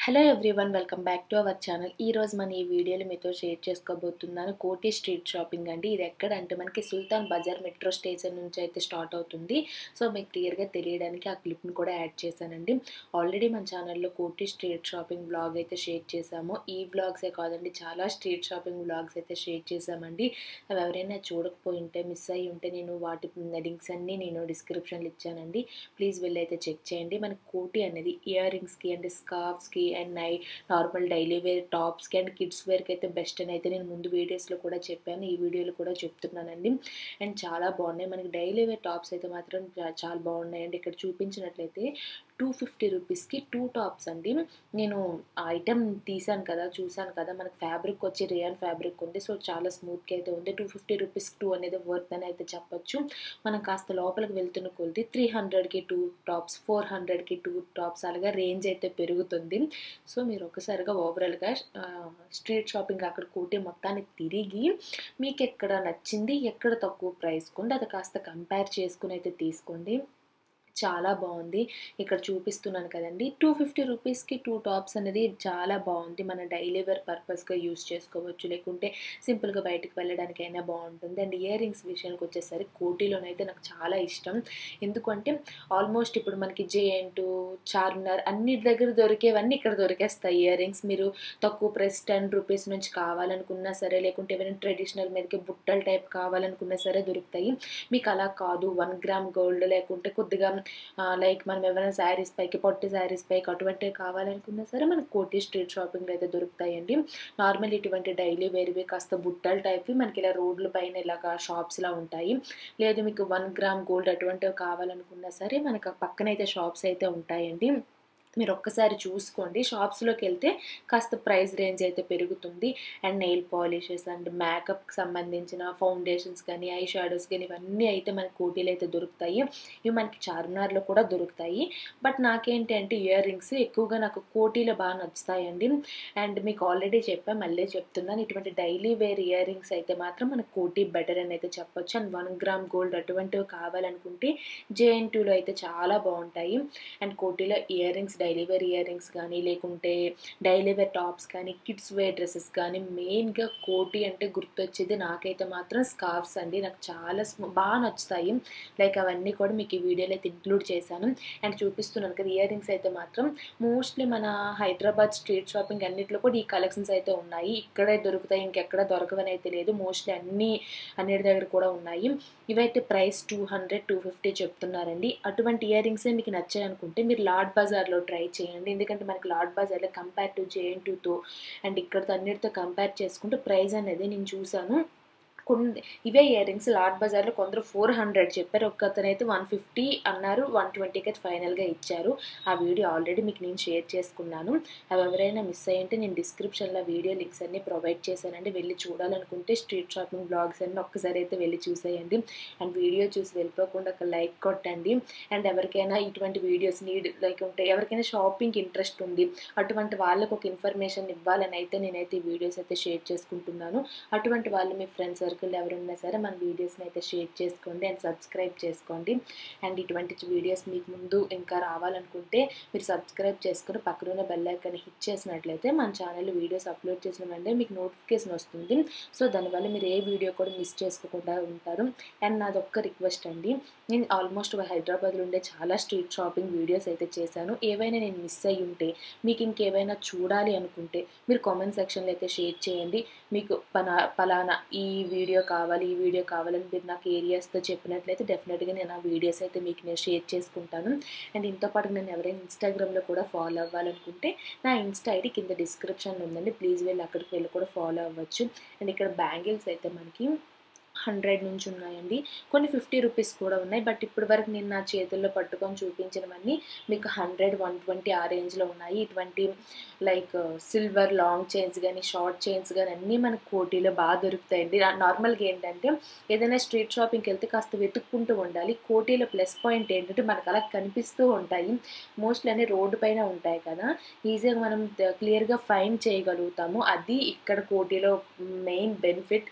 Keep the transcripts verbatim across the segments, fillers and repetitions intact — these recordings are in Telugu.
Hello everyone, welcome back to our channel. ఈ రోజు మన ఈ వీడియోలో మీతో షేర్ చేసుకోబోతున్నాను కోటి స్ట్రీట్ షాపింగ్ అండి. ఇది ఎక్కడ అంటే మనకి సుల్తాన్ బజార్ మెట్రో స్టేషన్ నుంచి అయితే స్టార్ట్ అవుతుంది. సో మీకు క్లియర్గా తెలియడానికి ఆ క్లిప్ని కూడా యాడ్ చేశానండి. ఆల్రెడీ మన ఛానల్లో కోటి స్ట్రీట్ షాపింగ్ బ్లాగ్ అయితే షేర్ చేశాము. ఈ బ్లాగ్సే కాదండి, చాలా స్ట్రీట్ షాపింగ్ బ్లాగ్స్ అయితే షేర్ చేశామండి. అవి ఎవరైనా చూడకపోయి ఉంటే, మిస్ అయ్యి ఉంటే నేను వాటి లింక్స్ అన్నీ నేను డిస్క్రిప్షన్లో ఇచ్చానండి. ప్లీజ్ వెళ్ళి అయితే చెక్ చేయండి. మనకి కోటి అనేది ఇయర్ రింగ్స్కి అండ్ స్కార్ఫ్స్కి అండ్ నై నార్మల్ డైలీ వేర్ టాప్స్కి అండ్ కిడ్స్ వేర్కి అయితే బెస్ట్ అని అయితే నేను ముందు వీడియోస్లో కూడా చెప్పాను, ఈ వీడియోలో కూడా చెప్తున్నానండి. అండ్ చాలా బాగున్నాయి. మనకి డైలీ వేర్ టాప్స్ అయితే మాత్రం చాలా బాగున్నాయండి. ఇక్కడ చూపించినట్లయితే టూ ఫిఫ్టీ రూపీస్కి టూ టాప్స్ అండి. నేను ఆ ఐటెం తీసాను కదా, చూసాను కదా, మనకి ఫ్యాబ్రిక్ వచ్చి రియాన్ ఫ్యాబ్రిక్ ఉంది. సో చాలా స్మూత్గా అయితే ఉంది. టూ ఫిఫ్టీ రూపీస్కి టూ అనేది వర్త్ అని అయితే చెప్పొచ్చు. మనం కాస్త లోపలికి వెళ్తున్న కొద్ది త్రీ హండ్రెడ్కి టూ టాప్స్, ఫోర్ హండ్రెడ్కి టూ టాప్స్ అలాగా రేంజ్ అయితే పెరుగుతుంది. సో మీరు ఒకసారిగా ఓవరాల్గా స్ట్రీట్ షాపింగ్ అక్కడ కోటి మొత్తాన్ని తిరిగి మీకు ఎక్కడ నచ్చింది, ఎక్కడ తక్కువ ప్రైస్కి ఉంది అది కాస్త కంపేర్ చేసుకుని అయితే తీసుకోండి. చాలా బాగుంది. ఇక్కడ చూపిస్తున్నాను కదండి, టూ ఫిఫ్టీ రూపీస్కి టూ టాప్స్ అనేది చాలా బాగుంది. మన డైలీ వేర్ పర్పస్గా యూస్ చేసుకోవచ్చు, లేకుంటే సింపుల్గా బయటకు వెళ్ళడానికైనా బాగుంటుంది. అండ్ ఇయర్ రింగ్స్ విషయానికి వచ్చేసరికి కోటిలోనైతే నాకు చాలా ఇష్టం. ఎందుకంటే ఆల్మోస్ట్ ఇప్పుడు మనకి జేఎన్ టూ, చార్మినార్ అన్నిటి దగ్గర దొరికేవన్నీ ఇక్కడ దొరికేస్తాయి. ఇయర్ రింగ్స్ మీరు తక్కువ ప్రైస్ టెన్ రూపీస్ నుంచి కావాలనుకున్నా సరే, లేకుంటే ఏమైనా ట్రెడిషనల్ మీదకి బుట్టల టైప్ కావాలనుకున్నా సరే దొరుకుతాయి. మీకు అలా కాదు, వన్ గ్రామ్ గోల్డ్ లేకుంటే కొద్దిగా లైక్ మనం ఏమైనా శారీస్ పైకి, పొట్టి శారీస్ పైకి అటువంటివి కావాలనుకున్నా సరే మనకి కోటి స్ట్రీట్ షాపింగ్లో అయితే దొరుకుతాయండి. నార్మల్ ఇటువంటి డైలీ వేర్వి కాస్త బుట్టల టైప్వి మనకి ఇలా రోడ్ల పైన ఇలాగా షాప్స్లా ఉంటాయి. లేదు మీకు వన్ గ్రామ్ గోల్డ్ అటువంటివి కావాలనుకున్నా సరే మనకు పక్కనైతే షాప్స్ అయితే ఉంటాయండి. మీరు ఒక్కసారి చూసుకోండి. షాప్స్లోకి వెళ్తే కాస్త ప్రైస్ రేంజ్ అయితే పెరుగుతుంది. అండ్ నెయిల్ పాలిషెస్ అండ్ మేకప్కి సంబంధించిన ఫౌండేషన్స్ కానీ, ఐ షాడోస్ కానీ ఇవన్నీ అయితే మనకి కోటీలో అయితే దొరుకుతాయి. ఇవి మనకి చార్మినార్లో కూడా దొరుకుతాయి. బట్ నాకేంటి అంటే ఇయర్ రింగ్స్ ఎక్కువగా నాకు కోటీలో బాగా నచ్చుతాయండి. అండ్ మీకు ఆల్రెడీ చెప్పా, మళ్ళీ చెప్తున్నాను, ఇటువంటి డైలీ వేర్ ఇయర్ రింగ్స్ అయితే మాత్రం మనకు కోటీ బెటర్ అని అయితే చెప్పొచ్చు. అండ్ వన్ గ్రామ్ గోల్డ్ అటువంటివి కావాలనుకుంటే జేఎన్ టూలో అయితే చాలా బాగుంటాయి. అండ్ కోటీలో earrings, daily wear earrings కానీ, లేకుంటే డైలీ వేర్ టాప్స్ కానీ, కిడ్స్ వేర్ డ్రెస్సెస్ కానీ, మెయిన్గా కోటి అంటే గుర్తొచ్చేది నాకైతే మాత్రం స్కార్ఫ్స్ అండి. నాకు చాలా బాగా నచ్చుతాయి. లైక్ అవన్నీ కూడా మీకు ఈ వీడియోలో అయితే ఇంక్లూడ్ చేశాను. అండ్ చూపిస్తున్నాను కదా, ఇయర్ రింగ్స్ అయితే మాత్రం మోస్ట్లీ మన హైదరాబాద్ స్ట్రీట్ షాపింగ్ అన్నింటిలో కూడా ఈ కలెక్షన్స్ అయితే ఉన్నాయి. ఇక్కడే దొరుకుతాయి, ఇంకెక్కడ దొరకవని అయితే లేదు. మోస్ట్లీ అన్ని అన్నిటి దగ్గర కూడా ఉన్నాయి. ఇవైతే price two hundred two fifty చెప్తున్నారండి. అటువంటి ఇయర్ రింగ్సే మీకు నచ్చాయి అనుకుంటే మీరు లాడ్ బజార్లో ట్రై చేయండి. ఎందుకంటే మనకి లాడ్ బజార్లో కంపేర్ టు జేఎన్ టూతో అండ్ ఇక్కడతో అన్నిటితో కంపేర్ చేసుకుంటే ప్రైస్ అనేది నేను చూశాను. కొన్ని ఇవే ఇయర్ రింగ్స్ లాడ్ బజార్లో కొందరు ఫోర్ హండ్రెడ్ చెప్పారు, ఒక్కతనైతే వన్ ఫిఫ్టీ అన్నారు, వన్ ట్వంటీకి అయితే ఫైనల్గా ఇచ్చారు. ఆ వీడియో ఆల్రెడీ మీకు నేను షేర్ చేసుకున్నాను. అవి ఎవరైనా మిస్ అయ్యింటే నేను డిస్క్రిప్షన్లో వీడియో లింక్స్ అన్నీ ప్రొవైడ్ చేశానండి. వెళ్ళి చూడాలనుకుంటే స్ట్రీట్ షాపింగ్ బ్లాగ్స్ అన్నీ ఒక్కసారి అయితే వెళ్ళి చూసేయండి. అండ్ వీడియో చూసి వెళ్ళిపోకుండా ఒక లైక్ కొట్టండి. అండ్ ఎవరికైనా ఇటువంటి వీడియోస్ నీడ్ లైక్ ఉంటే, ఎవరికైనా షాపింగ్ ఇంట్రెస్ట్ ఉంది, అటువంటి వాళ్ళకు ఒక ఇన్ఫర్మేషన్ ఇవ్వాలని అయితే నేనైతే ఈ వీడియోస్ అయితే షేర్ చేసుకుంటున్నాను. అటువంటి వాళ్ళు మీ ఫ్రెండ్స్ ఎవరున్నా సరే మన వీడియోస్ని అయితే షేర్ చేసుకోండి అండ్ సబ్స్క్రైబ్ చేసుకోండి. అండ్ ఇటువంటి వీడియోస్ మీకు ముందు ఇంకా రావాలనుకుంటే మీరు సబ్స్క్రైబ్ చేసుకుని పక్కన బెల్ ఐకాన్ హిట్ చేసినట్లయితే మన ఛానల్లో వీడియోస్ అప్లోడ్ చేసిన వెంటనే మీకు నోటిఫికేషన్ వస్తుంది. సో దానివల్ల మీరు ఏ వీడియో కూడా మిస్ చేసుకోకుండా ఉంటారు. అండ్ నాది ఒక్క రిక్వెస్ట్ అండి, నేను ఆల్మోస్ట్ హైదరాబాద్లో ఉండే చాలా స్ట్రీట్ షాపింగ్ వీడియోస్ అయితే చేశాను. ఏవైనా నేను మిస్ అయ్యి ఉంటే, మీకు ఇంకేమైనా చూడాలి అనుకుంటే మీరు కామెంట్ సెక్షన్లో అయితే షేర్ చేయండి. మీకు పనా పలానా ఈ వీడియో కావాలి, ఈ వీడియో కావాలని మీరు నాకు ఏరియాస్తో చెప్పినట్లయితే డెఫినెట్గా నేను ఆ వీడియోస్ అయితే మీకు నేను షేర్ చేసుకుంటాను. అండ్ ఇంతో పాటు నేను ఎవరైనా ఇన్స్టాగ్రామ్లో కూడా ఫాలో అవ్వాలనుకుంటే నా ఇన్స్టా ఐడి కింద డిస్క్రిప్షన్లో ఉందండి. ప్లీజ్ వెళ్ళి అక్కడికి వెళ్ళి కూడా ఫాలో అవ్వచ్చు. అండ్ ఇక్కడ బ్యాంగిల్స్ అయితే మనకి హండ్రెడ్ నుంచి ఉన్నాయండి, కొన్ని ఫిఫ్టీ రూపీస్ కూడా ఉన్నాయి. బట్ ఇప్పటి వరకు నేను నా చేతుల్లో పట్టుకొని చూపించినవన్నీ మీకు హండ్రెడ్ వన్ ట్వంటీ ఆ రేంజ్లో ఉన్నాయి. ఇటువంటి లైక్ సిల్వర్ లాంగ్ చైన్స్ కానీ, షార్ట్ చైన్స్ కానీ అన్నీ మనకు కోటీలో బాగా దొరుకుతాయండి. నార్మల్గా ఏంటంటే ఏదైనా స్ట్రీట్ షాపింగ్కి వెళ్తే కాస్త వెతుక్కుంటూ ఉండాలి. కోటీలో ప్లస్ పాయింట్ ఏంటంటే మనకు అలా కనిపిస్తూ ఉంటాయి. మోస్ట్లీ అన్నీ రోడ్డు పైన ఉంటాయి కదా, ఈజీగా మనం క్లియర్గా ఫైండ్ చేయగలుగుతాము. అది ఇక్కడ కోటీలో మెయిన్ బెనిఫిట్.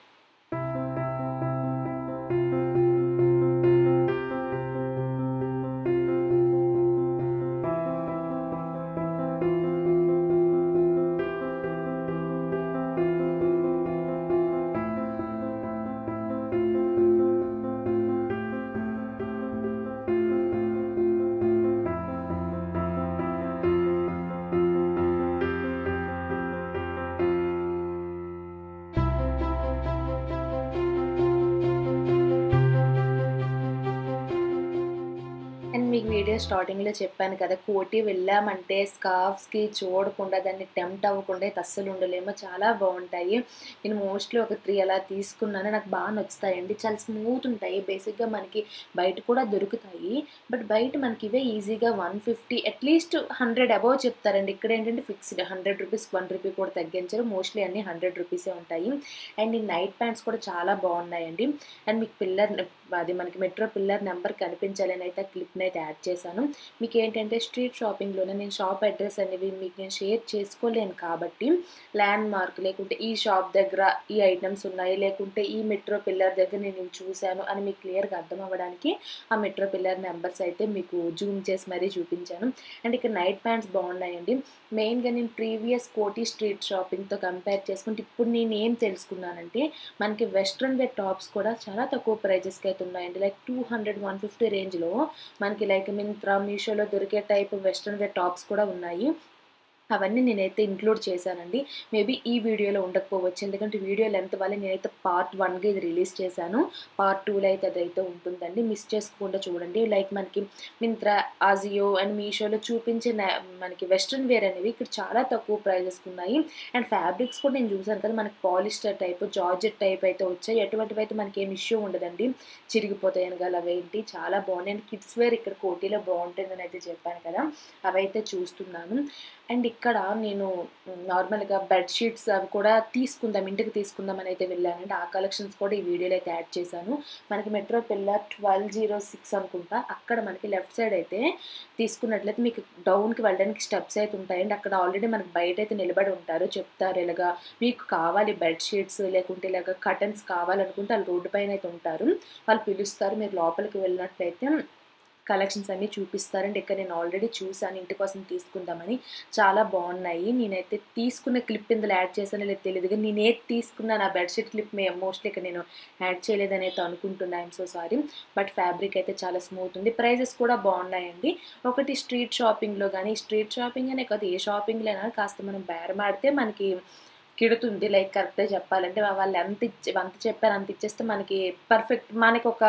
వీడియో స్టార్టింగ్లో చెప్పాను కదా, కోటి వెళ్ళామంటే స్కార్ఫ్స్కి చూడకుండా దాన్ని టెంప్ట్ అవ్వకుండా అయితే అస్సలు ఉండలేమో, చాలా బాగుంటాయి. నేను మోస్ట్లీ ఒక త్రీ అలా తీసుకున్నాను, నాకు బాగా నచ్చుతాయండి, చాలా స్మూత్ ఉంటాయి. బేసిక్గా మనకి బయట కూడా దొరుకుతాయి, బట్ బయట మనకి ఇవే ఈజీగా one fifty at least hundred above చెప్తారండి. ఇక్కడ ఏంటంటే fixed hundred rupees one rupee కూడా తగ్గించరు, మోస్ట్లీ అన్ని హండ్రెడ్ రూపీసే ఉంటాయి. అండ్ ఈ నైట్ ప్యాంట్స్ కూడా చాలా బాగున్నాయండి. అండ్ మీకు పిల్లర్ అది మనకి మెట్రో పిల్లర్ నెంబర్ కనిపించాలని అయితే ఆ క్లిప్ని అయితే యాడ్ చేశాను. మీకు ఏంటంటే స్ట్రీట్ షాపింగ్లోనే నేను షాప్ అడ్రస్ అనేవి మీకు నేను షేర్ చేసుకోలేను కాబట్టి, ల్యాండ్ మార్క్ లేకుంటే ఈ షాప్ దగ్గర ఈ ఐటమ్స్ ఉన్నాయి, లేకుంటే ఈ మెట్రో పిల్లర్ దగ్గర నేను ఇవి చూశాను అని మీకు క్లియర్గా అర్థం అవ్వడానికి ఆ మెట్రో పిల్లర్ నెంబర్స్ అయితే మీకు జూమ్ చేసి మరీ చూపించాను. అండ్ ఇక్కడ నైట్ ప్యాంట్స్ బాగున్నాయండి. మెయిన్గా నేను ప్రీవియస్ కోటి స్ట్రీట్ షాపింగ్తో కంపేర్ చేసుకుంటే ఇప్పుడు నేను ఏం తెలుసుకున్నానంటే, మనకి వెస్ట్రన్ వేర్ టాప్స్ కూడా చాలా తక్కువ ప్రైజెస్కి అయితే ఉన్నాయండి. Like two hundred one fifty రేంజ్లో మనకి లైక్ మింత్రా మీషోలో దొరికే టైప్ వెస్ట్రన్ వేర్ టాప్స్ కూడా ఉన్నాయి. అవన్నీ నేనైతే ఇంక్లూడ్ చేశానండి. మేబీ ఈ వీడియోలో ఉండకపోవచ్చు, ఎందుకంటే వీడియో లెంత్ వల్ల నేనైతే పార్ట్ వన్గా ఇది రిలీజ్ చేశాను. పార్ట్ టూలో అయితే అదైతే ఉంటుందండి, మిస్ చేసుకోకుండా చూడండి. లైక్ మనకి మింత్రా, ఆజియో అండ్ మీషోలో చూపించిన మనకి వెస్ట్రన్ వేర్ అనేవి ఇక్కడ చాలా తక్కువ ప్రైజెస్కి ఉన్నాయి. అండ్ ఫ్యాబ్రిక్స్ కూడా నేను చూసాను కదా, మనకి పాలిస్టర్ టైప్, జార్జెట్ టైప్ అయితే వచ్చాయి. ఎటువంటివి అయితే మనకి ఏం ఇష్యూ ఉండదండి, చిరిగిపోతాయి అనగాలి అవేంటి, చాలా బాగున్నాయి. అండ్ కిడ్స్ వేర్ ఇక్కడ కోటిలో బాగుంటుందని అయితే చెప్పాను కదా, అవైతే చూస్తున్నాను. అండ్ ఇక్కడ నేను నార్మల్గా బెడ్షీట్స్ అవి కూడా తీసుకుందాం, ఇంటికి తీసుకుందాం అని అయితే వెళ్ళానండి. ఆ కలెక్షన్స్ కూడా ఈ వీడియోలో అయితే యాడ్ చేశాను. మనకి metro pillar twelve zero six అనుకుంటా, అక్కడ మనకి లెఫ్ట్ సైడ్ అయితే తీసుకున్నట్లయితే మీకు డౌన్కి వెళ్ళడానికి స్టెప్స్ అయితే ఉంటాయండి. అక్కడ ఆల్రెడీ మనకి బయట అయితే నిలబడి ఉంటారు, చెప్తారు ఇలాగా మీకు కావాలి బెడ్షీట్స్ లేకుంటే ఇలాగ కర్టన్స్ కావాలనుకుంటే వాళ్ళు రోడ్డు పైన అయితే ఉంటారు, వాళ్ళు పిలుస్తారు. మీరు లోపలికి వెళ్ళినట్లయితే కలెక్షన్స్ అన్నీ చూపిస్తారండి. ఇక్కడ నేను ఆల్రెడీ చూసాను ఇంటి కోసం తీసుకుందామని, చాలా బాగున్నాయి. నేనైతే తీసుకున్న క్లిప్ ఇందులో యాడ్ చేశానో లేదు తెలియదు, కానీ నేను ఏది తీసుకున్నా నా బెడ్షీట్ క్లిప్ మే మోస్ట్లీ ఇక్కడ నేను యాడ్ చేయలేదని అయితే అనుకుంటున్నాను. I'm so sorry. But fabric అయితే చాలా స్మూత్ ఉంది, ప్రైజెస్ కూడా బాగున్నాయండి. ఒకటి స్ట్రీట్ షాపింగ్లో కానీ, స్ట్రీట్ షాపింగ్ అనే కాదు ఏ షాపింగ్లో అయినా కాస్త మనం బేరమాడితే మనకి కిడుతుంది. లైక్ కరెక్ట్గా చెప్పాలంటే వాళ్ళు ఎంత ఇచ్చి అంత చెప్పారు అంత ఇచ్చేస్తే మనకి పర్ఫెక్ట్ మనకి ఒక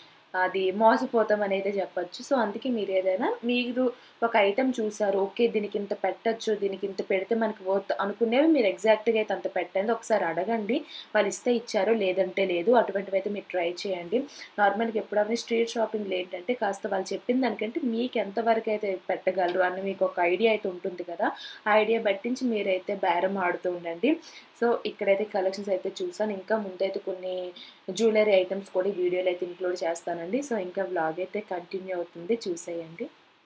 అది మోసపోతాం అనేది చెప్పచ్చు. సో అందుకే మీరు ఏదైనా మీరు ఒక ఐటెం చూసారు, ఓకే దీనికి ఇంత పెట్టచ్చు, దీనికి ఇంత పెడితే మనకి వర్త్ అనుకునేవి మీరు ఎగ్జాక్ట్గా అయితే అంత పెట్టండి, ఒకసారి అడగండి. వాళ్ళు ఇస్తే ఇచ్చారు, లేదంటే లేదు. అటువంటివి అయితే మీరు ట్రై చేయండి. నార్మల్గా ఎప్పుడైనా స్ట్రీట్ షాపింగ్లో ఏంటంటే కాస్త వాళ్ళు చెప్పిన దానికంటే మీకు ఎంతవరకు అయితే పెట్టగలరు అని మీకు ఒక ఐడియా అయితే ఉంటుంది కదా, ఆ ఐడియా పట్టించి మీరైతే బేరం ఆడుతూ ఉండండి. సో ఇక్కడైతే కలెక్షన్స్ అయితే చూసాను. ఇంకా ముందైతే కొన్ని జ్యువెలరీ ఐటమ్స్ కూడా ఈ వీడియోలో అయితే ఇంక్లూడ్ చేస్తానండి. సో ఇంకా వ్లాగ్ అయితే కంటిన్యూ అవుతుంది, చూసేయండి.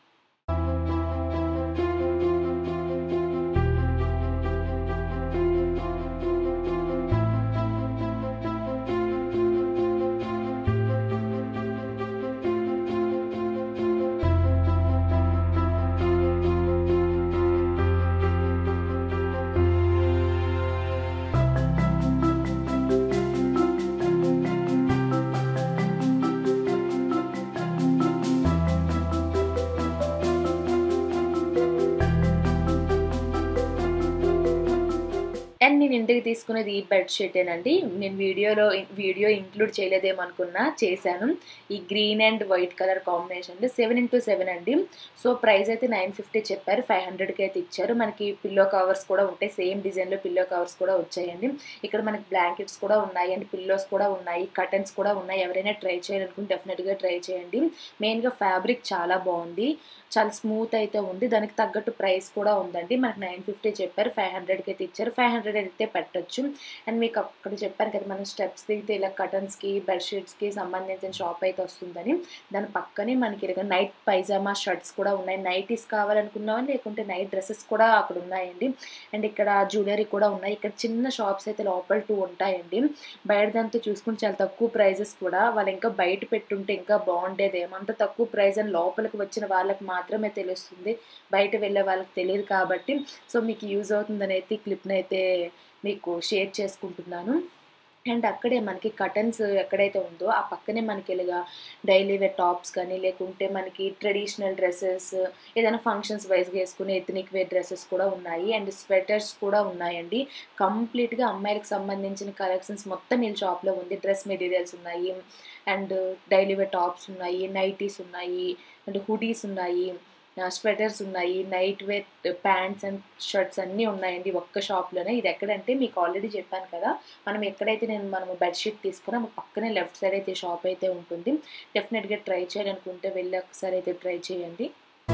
అండ్ నేను ఇంటికి తీసుకునేది ఈ బెడ్షీటేనండి. నేను వీడియోలో వీడియో ఇంక్లూడ్ చేయలేదేమనుకున్నా, చేశాను. ఈ గ్రీన్ అండ్ వైట్ కలర్ కాంబినేషన్లో సెవెన్ ఇంటూ సెవెన్ అండి. సో ప్రైస్ అయితే నైన్ ఫిఫ్టీ చెప్పారు, ఫైవ్ హండ్రెడ్కి అయితే ఇచ్చారు. మనకి పిల్లో కవర్స్ కూడా ఉంటాయి, సేమ్ డిజైన్లో పిల్లో కవర్స్ కూడా వచ్చాయండి. ఇక్కడ మనకి బ్లాంకెట్స్ కూడా ఉన్నాయి అండ్ పిల్లోస్ కూడా ఉన్నాయి, కర్టన్స్ కూడా ఉన్నాయి. ఎవరైనా ట్రై చేయాలనుకుంటే డెఫినెట్గా ట్రై చేయండి. మెయిన్గా ఫ్యాబ్రిక్ చాలా బాగుంది, చాలా స్మూత్ అయితే ఉంది, దానికి తగ్గట్టు ప్రైస్ కూడా ఉందండి. మనకి నైన్ ఫిఫ్టీ చెప్పారు, ఫైవ్ హండ్రెడ్కి అయితే ఇచ్చారు. ఫైవ్ హండ్రెడ్ అయితే పెట్టచ్చు. అండ్ మీకు అక్కడ చెప్పాను కదా, మనం స్టెప్స్ దిగితే ఇలా కర్టన్స్కి బెడ్షీట్స్కి సంబంధించిన షాప్ అయితే వస్తుందని, దాని పక్కనే మనకి ఇలా నైట్ పైజామా షర్ట్స్ కూడా ఉన్నాయి. నైటీస్ కావాలనుకున్నామని లేకుంటే నైట్ డ్రెస్సెస్ కూడా అక్కడ ఉన్నాయండి. అండ్ ఇక్కడ జ్యువెలరీ కూడా ఉన్నాయి. ఇక్కడ చిన్న షాప్స్ అయితే లోపల టూ ఉంటాయండి. బయట దాంతో చూసుకుంటే చాలా తక్కువ ప్రైజెస్ కూడా, వాళ్ళు ఇంకా బయట పెట్టుంటే ఇంకా బాగుండేది. ఏమంత తక్కువ ప్రైస్ అని లోపలికి వచ్చిన వాళ్ళకి మాత్రమే తెలుస్తుంది, బయట వెళ్ళే వాళ్ళకి తెలియదు కాబట్టి. సో మీకు యూజ్ అవుతుందని అయితే ఈ క్లిప్ని అయితే మీకు షేర్ చేసుకుంటున్నాను. అండ్ అక్కడే మనకి కర్టన్స్ ఎక్కడైతే ఉందో ఆ పక్కనే మనకి ఇలాగా డైలీ వేర్ టాప్స్ కానీ లేకుంటే మనకి ట్రెడిషనల్ డ్రెస్సెస్ ఏదైనా ఫంక్షన్స్ వైజ్గా వేసుకునే ఎథనిక్ వేర్ డ్రెస్సెస్ కూడా ఉన్నాయి. అండ్ స్వెటర్స్ కూడా ఉన్నాయండి. కంప్లీట్గా అమ్మాయిలకు సంబంధించిన కలెక్షన్స్ మొత్తం ఈ షాప్లో ఉంది. డ్రెస్ మెటీరియల్స్ ఉన్నాయి, అండ్ డైలీ వేర్ టాప్స్ ఉన్నాయి, నైటీస్ ఉన్నాయి, అండ్ హుడీస్ ఉన్నాయి, స్వెటర్స్ ఉన్నాయి, night wear pants and shirts అన్నీ ఉన్నాయండి ఒక్క షాప్లోనే. ఇది ఎక్కడంటే మీకు ఆల్రెడీ చెప్పాను కదా, మనం ఎక్కడైతే నేను మనము బెడ్షీట్ తీసుకున్నా పక్కనే లెఫ్ట్ సైడ్ అయితే షాప్ అయితే ఉంటుంది. డెఫినెట్గా ట్రై చేయాలనుకుంటే వెళ్ళి ఒకసారి అయితే ట్రై చేయండి.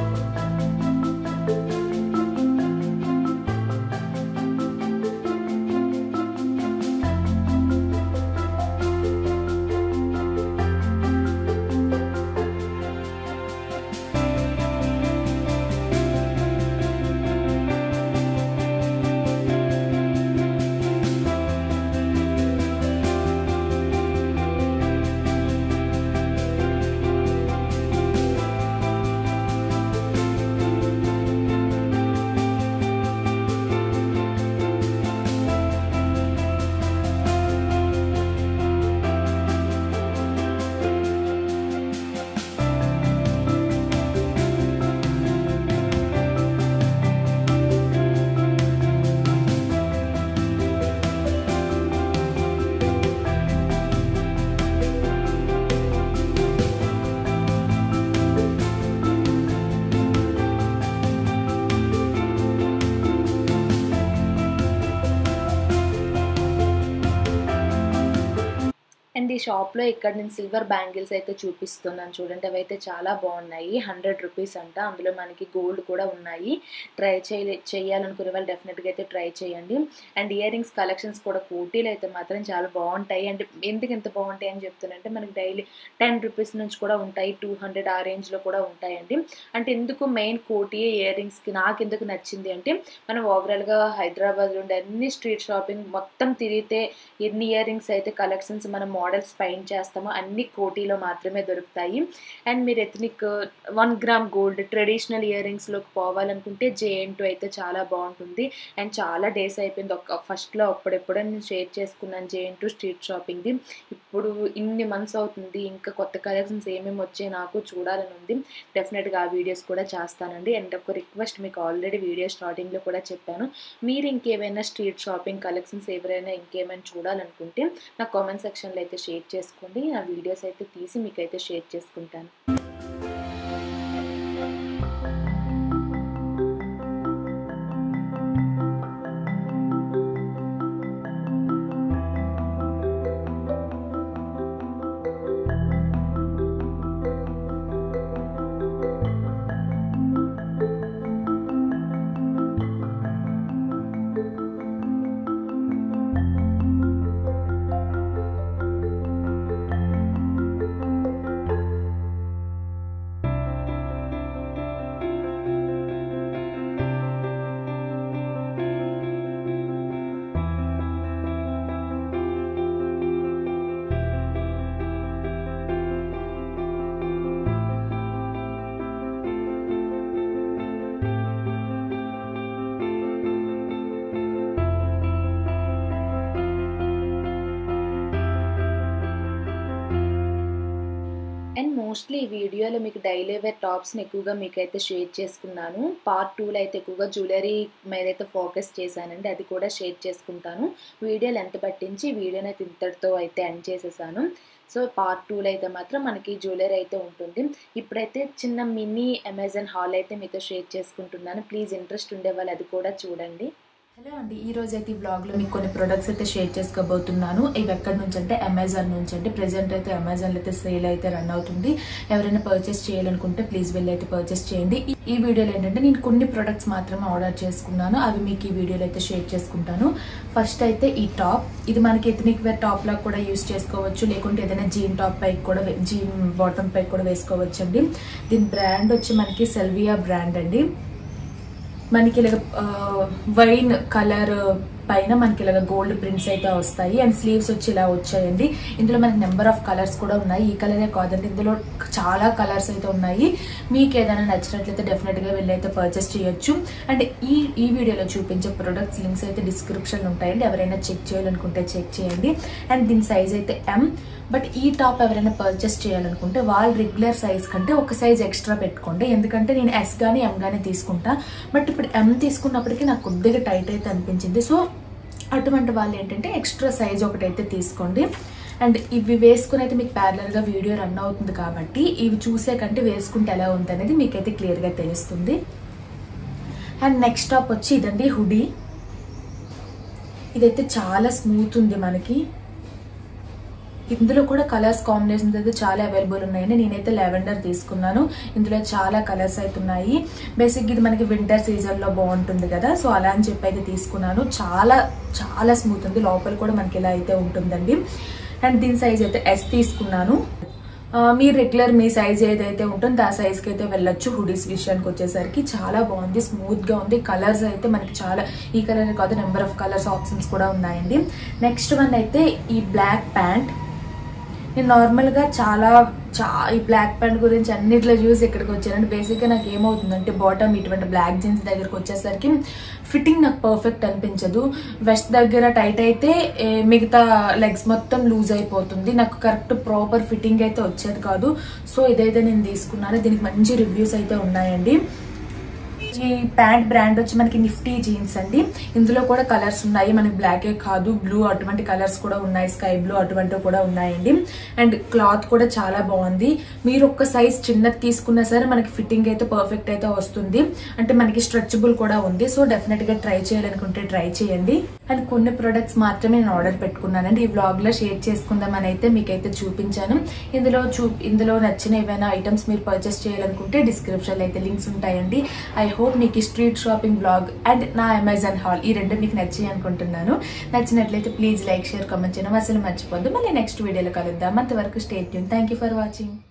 అండ్ ఈ షాప్లో ఇక్కడ నేను సిల్వర్ బ్యాంగిల్స్ అయితే చూపిస్తున్నాను చూడండి. అవి అయితే చాలా బాగున్నాయి. హండ్రెడ్ రూపీస్ అంట. అందులో మనకి గోల్డ్ కూడా ఉన్నాయి. ట్రై చేయ చేయాలనుకునే వాళ్ళు డెఫినెట్గా అయితే ట్రై చేయండి. అండ్ ఇయర్ రింగ్స్ కలెక్షన్స్ కూడా కోటీలు అయితే మాత్రం చాలా బాగుంటాయి. అండ్ ఎందుకు ఎంత బాగుంటాయి అని చెప్తున్నానంటే మనకి డైలీ టెన్ రూపీస్ నుంచి కూడా ఉంటాయి, టూ హండ్రెడ్ ఆ రేంజ్లో కూడా ఉంటాయండి. అంటే ఎందుకు మెయిన్ కోటి ఇయర్ రింగ్స్కి నాకు ఎందుకు నచ్చింది అంటే, మనం ఓవరాల్గా హైదరాబాద్లో ఉండే అన్ని స్ట్రీట్ షాపింగ్ మొత్తం తిరిగితే ఎన్ని ఇయర్ రింగ్స్ అయితే కలెక్షన్స్ మనం మోడల్స్ ఫైండ్ చేస్తామో అన్ని కోటీలో మాత్రమే దొరుకుతాయి. అండ్ మీరు ethnic one gram gold traditional ear రింగ్స్లోకి పోవాలనుకుంటే జే ఎన్ టూ అయితే చాలా బాగుంటుంది. అండ్ చాలా డేస్ అయిపోయింది. ఒక ఫస్ట్లో అప్పుడెప్పుడో నేను షేర్ చేసుకున్నాను జే ఎన్ టూ స్ట్రీట్ షాపింగ్ది. ఇప్పుడు ఇన్ని మంత్స్ అవుతుంది. ఇంకా కొత్త కలెక్షన్స్ ఏమేమి వచ్చాయి నాకు చూడాలని ఉంది. డెఫినెట్గా ఆ వీడియోస్ కూడా చేస్తానండి. అండ్ ఒక రిక్వెస్ట్, మీకు ఆల్రెడీ వీడియో స్టార్టింగ్లో కూడా చెప్పాను, మీరు ఇంకేమైనా స్ట్రీట్ షాపింగ్ కలెక్షన్స్ ఎవరైనా ఇంకేమైనా చూడాలనుకుంటే నా కామెంట్ సెక్షన్లో అయితే షేర్ చేసుకోండి. నా వీడియోస్ అయితే తీసి మీకైతే షేర్ చేసుకుంటాను. అండ్ మోస్ట్లీ ఈ వీడియోలో మీకు డైలీ వేర్ టాప్స్ని ఎక్కువగా మీకైతే షేర్ చేసుకున్నాను. పార్ట్ టూలో అయితే ఎక్కువగా జ్యువెలరీ మీద అయితే ఫోకస్ చేశానండి. అది కూడా షేర్ చేసుకుంటాను. వీడియో లెంత్ పట్టించి వీడియోని అయితే ఇంతటితో అయితే ఎండ్ చేసేసాను. సో పార్ట్ టూలో అయితే మాత్రం మనకి జ్యువెలరీ అయితే ఉంటుంది. ఇప్పుడైతే చిన్న మినీ అమెజాన్ హాల్ అయితే మీతో షేర్ చేసుకుంటున్నాను. ప్లీజ్ ఇంట్రెస్ట్ ఉండే వాళ్ళు అది కూడా చూడండి. హలో అండి, ఈ రోజు అయితే ఈ బ్లాగ్లో మీకు కొన్ని ప్రొడక్ట్స్ అయితే షేర్ చేసుకోబోతున్నాను. ఇవి ఎక్కడి నుంచి అంటే అమెజాన్ నుంచి అండి. ప్రెజెంట్ అయితే అమెజాన్లో అయితే సేల్ అయితే రన్ అవుతుంది. ఎవరైనా పర్చేస్ చేయాలనుకుంటే ప్లీజ్ వెళ్ళి అయితే పర్చేస్ చేయండి. ఈ వీడియోలో ఏంటంటే నేను కొన్ని ప్రొడక్ట్స్ మాత్రమే ఆర్డర్ చేసుకున్నాను. అవి మీకు ఈ వీడియోలో అయితే షేర్ చేసుకుంటాను. ఫస్ట్ అయితే ఈ టాప్, ఇది మనకి ఎథనిక్ వేర్ టాప్ లా కూడా యూస్ చేసుకోవచ్చు, లేకుంటే ఏదైనా జీన్ టాప్ పైకి కూడా జీన్ బాటమ్ పైకి కూడా వేసుకోవచ్చు అండి. దీని బ్రాండ్ వచ్చి మనకి సెల్వియా బ్రాండ్ అండి. మనకి ఇలా వైన్ కలర్ పైన మనకి ఇలాగ గోల్డ్ ప్రింట్స్ అయితే వస్తాయి అండ్ స్లీవ్స్ వచ్చి ఇలా వచ్చాయండి. ఇందులో మనకి నెంబర్ ఆఫ్ కలర్స్ కూడా ఉన్నాయి. ఈ కలరే కాదండి, ఇందులో చాలా కలర్స్ అయితే ఉన్నాయి. మీకు ఏదైనా నచ్చినట్లయితే డెఫినెట్గా వెళ్ళి అయితే పర్చేస్ చేయొచ్చు. అండ్ ఈ ఈ వీడియోలో చూపించే ప్రొడక్ట్స్ లింక్స్ అయితే డిస్క్రిప్షన్లో ఉంటాయండి. ఎవరైనా చెక్ చేయాలనుకుంటే చెక్ చేయండి. అండ్ దీని సైజ్ అయితే ఎం. బట్ ఈ టాప్ ఎవరైనా పర్చేస్ చేయాలనుకుంటే వాళ్ళు రెగ్యులర్ సైజ్ కంటే ఒక సైజ్ ఎక్స్ట్రా పెట్టుకోండి. ఎందుకంటే నేను ఎస్ కానీ ఎం కానీ తీసుకుంటా. బట్ ఇప్పుడు ఎం తీసుకున్నప్పటికీ నాకు కొద్దిగా టైట్ అయితే అనిపించింది. సో అటువంటి వాళ్ళు ఏంటంటే ఎక్స్ట్రా సైజ్ ఒకటైతే తీసుకోండి. అండ్ ఇవి వేసుకుని అయితే మీకు ప్యారలర్గా వీడియో రన్ అవుతుంది కాబట్టి ఇవి చూసే కంటే వేసుకుంటే ఎలా ఉంది అనేది మీకైతే క్లియర్గా తెలుస్తుంది. అండ్ నెక్స్ట్ టాప్ వచ్చి ఇదండి హుడీ. ఇదైతే చాలా స్మూత్ ఉంది మనకి. ఇందులో కూడా కలర్స్ కాంబినేషన్స్ అయితే చాలా అవైలబుల్ ఉన్నాయండి. నేనైతే లెవెండర్ తీసుకున్నాను. ఇందులో చాలా కలర్స్ అయితే ఉన్నాయి. బేసిక్ ఇది మనకి వింటర్ సీజన్ లో బాగుంటుంది కదా, సో అలా అని చెప్పి అయితే తీసుకున్నాను. చాలా చాలా స్మూత్ ఉంది. లోపల కూడా మనకి ఇలా అయితే ఉంటుందండి. అండ్ దీని సైజ్ అయితే ఎస్ తీసుకున్నాను. మీరు రెగ్యులర్ మీ సైజ్ ఏదైతే ఉంటుందో ఆ సైజ్కి అయితే వెళ్ళొచ్చు. హుడీస్ విషయానికి వచ్చేసరికి చాలా బాగుంది, స్మూత్ గా ఉంది. కలర్స్ అయితే మనకి చాలా, ఈ కలర్ కాదు నెంబర్ ఆఫ్ కలర్స్ ఆప్షన్స్ కూడా ఉన్నాయండి. నెక్స్ట్ వన్ అయితే ఈ బ్లాక్ ప్యాంట్. నేను నార్మల్గా చాలా చా ఈ బ్లాక్ ప్యాంట్ గురించి అన్నిట్లో చూసి ఇక్కడికి వచ్చానండి. బేసిక్గా నాకు ఏమవుతుందంటే బాటమ్ ఇటువంటి బ్లాక్ జీన్స్ దగ్గరకు వచ్చేసరికి ఫిట్టింగ్ నాకు పర్ఫెక్ట్ అనిపించదు. వెస్ట్ దగ్గర టైట్ అయితే మిగతా లెగ్స్ మొత్తం లూజ్ అయిపోతుంది. నాకు కరెక్ట్ ప్రాపర్ ఫిట్టింగ్ అయితే వచ్చేది కాదు. సో ఇదైతే నేను తీసుకున్నాను. దీనికి మంచి రివ్యూస్ అయితే ఉన్నాయండి. ఈ ప్యాంట్ బ్రాండ్ వచ్చి మనకి నిఫ్టీ జీన్స్ అండి. ఇందులో కూడా కలర్స్ ఉన్నాయి. మనకి బ్లాకే కాదు, బ్లూ అటువంటి కలర్స్ కూడా ఉన్నాయి, స్కై బ్లూ అటువంటివి కూడా ఉన్నాయండి. అండ్ క్లాత్ కూడా చాలా బాగుంది. మీరు ఒక్క సైజ్ చిన్నది తీసుకున్నా సరే మనకి ఫిట్టింగ్ అయితే పర్ఫెక్ట్ అయితే వస్తుంది. అంటే మనకి స్ట్రెచబుల్ కూడా ఉంది. సో డెఫినెట్ గా ట్రై చేయాలనుకుంటే ట్రై చేయండి. అండ్ కొన్ని ప్రొడక్ట్స్ మాత్రమే నేను ఆర్డర్ పెట్టుకున్నానండి. ఈ బ్లాగ్ లో షేర్ చేసుకుందామని అయితే మీకైతే చూపించాను. ఇందులో చూ ఇందులో నచ్చిన ఏవైనా ఐటమ్స్ మీరు పర్చేస్ చేయాలనుకుంటే డిస్క్రిప్షన్ లో అయితే లింక్స్ ఉంటాయండి. ఐ హోప్ మీకు స్ట్రీట్ షాపింగ్ బ్లాగ్ అండ్ నా అమెజాన్ హాల్ ఈ రెండు మీకు నచ్చాయి అనుకుంటున్నాను. నచ్చినట్లయితే ప్లీజ్ లైక్, షేర్, కామెంట్ చేయడం అసలు మర్చిపోద్దు. మళ్ళీ నెక్స్ట్ వీడియోలో కలుద్దాం. అంతవరకు stay tune. Thank you for watching.